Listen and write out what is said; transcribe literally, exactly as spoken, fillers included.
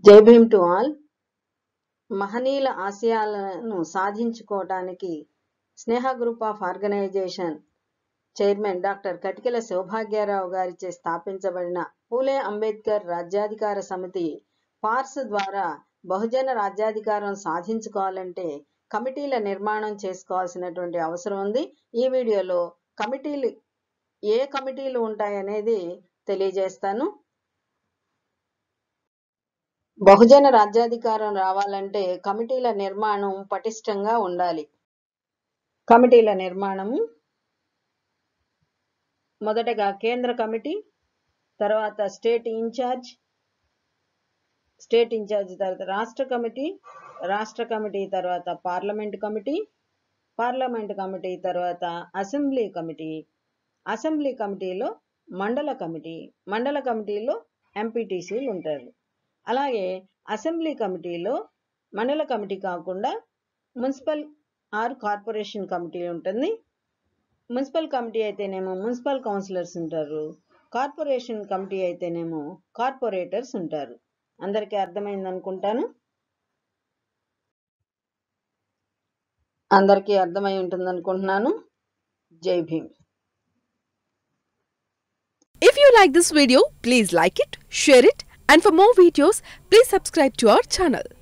జై Bhim to all. మహనీయుల ఆశయాలను సాధించుకోవడానికి Sneha group of organisation chairman doctor Katikala Saubhagyarao గారిచే స్థాపించబడిన పూలే అంబేద్కర్ రాజ్యాధికార సమితి పార్స్ ద్వారా బహుజన రాజ్యాధికారం సాధించుకోవాలంటే కమిటీల నిర్మాణం చేసుకోవాల్సినటువంటి అవసరం ఉంది. ఈ వీడియోలో కమిటీలు ఏ కమిటీలు ఉంటాయనేది తెలియజేస్తాను. బహుజన రాజ్యాధికారం రావాలంటే కమిటీల నిర్మాణం పటిష్టంగా ఉండాలి. కమిటీల నిర్మాణము మొదటగా కేంద్ర కమిటీ, తర్వాత స్టేట్ ఇన్ఛార్జ్, స్టేట్ ఇన్ఛార్జ్ తర్వాత రాష్ట్ర కమిటీ, రాష్ట్ర కమిటీ తర్వాత పార్లమెంట్ కమిటీ, పార్లమెంట్ కమిటీ తర్వాత అసెంబ్లీ కమిటీ, అసెంబ్లీ కమిటీలో మండల కమిటీ, మండల కమిటీలో ఎంపీటీసీలు ఉంటారు. అలాగే అసెంబ్లీ కమిటీలో మండల కమిటీ కాకుండా మున్సిపల్ ఆర్ కార్పొరేషన్ కమిటీ ఉంటుంది. మున్సిపల్ కమిటీ అయితేనేమో మున్సిపల్ కౌన్సిలర్స్ ఉంటారు, కార్పొరేషన్ కమిటీ అయితేనేమో కార్పొరేటర్స్ ఉంటారు. అందరికీ అర్థమైంది అనుకుంటాను. అందరికీ అర్థమై ఉంటుంది అనుకుంటున్నాను. జై Bhim. If you like this video, please like it, share it, and for more videos, please subscribe to our channel.